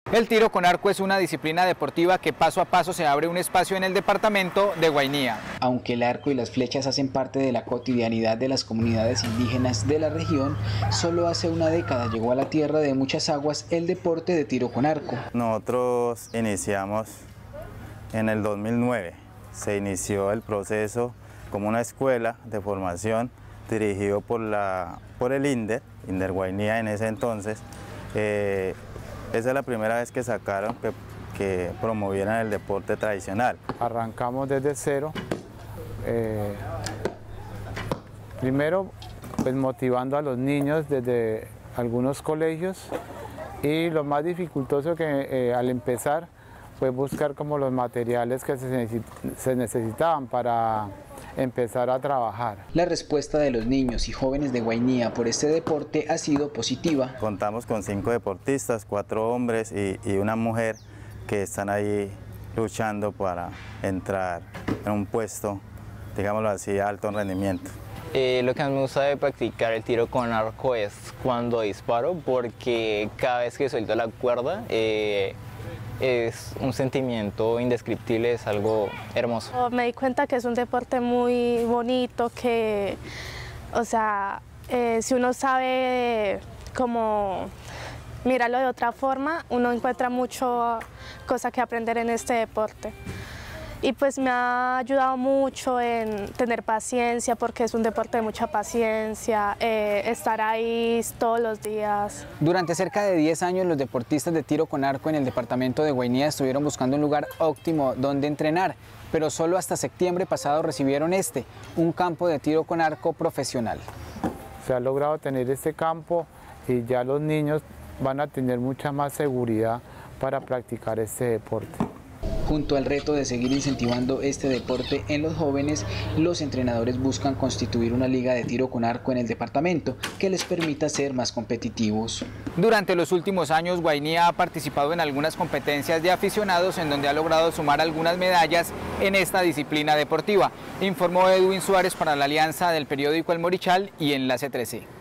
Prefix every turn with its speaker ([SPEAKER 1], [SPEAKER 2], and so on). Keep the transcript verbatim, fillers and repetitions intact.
[SPEAKER 1] El tiro con arco es una disciplina deportiva que paso a paso se abre un espacio en el departamento de Guainía.
[SPEAKER 2] Aunque el arco y las flechas hacen parte de la cotidianidad de las comunidades indígenas de la región, solo hace una década llegó a la tierra de muchas aguas el deporte de tiro con arco.
[SPEAKER 3] Nosotros iniciamos en el dos mil nueve, se inició el proceso como una escuela de formación dirigido por, la, por el INDER, INDER Guainía en ese entonces. Eh, esa es la primera vez que sacaron que, que promovieran el deporte tradicional.
[SPEAKER 4] Arrancamos desde cero, eh, primero pues motivando a los niños desde algunos colegios, y lo más dificultoso que eh, al empezar fue buscar como los materiales que se, necesit se necesitaban para empezar a trabajar.
[SPEAKER 2] La respuesta de los niños y jóvenes de Guainía por este deporte ha sido positiva.
[SPEAKER 3] Contamos con cinco deportistas, cuatro hombres y, y una mujer que están ahí luchando para entrar en un puesto, digámoslo así, de alto rendimiento.
[SPEAKER 5] Eh, lo que más me gusta de practicar el tiro con arco es cuando disparo, porque cada vez que suelto la cuerda eh, es un sentimiento indescriptible, es algo hermoso.
[SPEAKER 6] Me di cuenta que es un deporte muy bonito, que, o sea, eh, si uno sabe cómo mirarlo de otra forma, uno encuentra mucho cosa que aprender en este deporte. Y pues me ha ayudado mucho en tener paciencia, porque es un deporte de mucha paciencia, eh, estar ahí todos los días.
[SPEAKER 1] Durante cerca de diez años los deportistas de tiro con arco en el departamento de Guainía estuvieron buscando un lugar óptimo donde entrenar, pero solo hasta septiembre pasado recibieron este, un campo de tiro con arco profesional.
[SPEAKER 4] Se ha logrado tener este campo y ya los niños van a tener mucha más seguridad para practicar este deporte.
[SPEAKER 2] Junto al reto de seguir incentivando este deporte en los jóvenes, los entrenadores buscan constituir una liga de tiro con arco en el departamento que les permita ser más competitivos.
[SPEAKER 1] Durante los últimos años, Guainía ha participado en algunas competencias de aficionados en donde ha logrado sumar algunas medallas en esta disciplina deportiva, informó Edwin Suárez para la Alianza del periódico El Morichal y Enlace trece.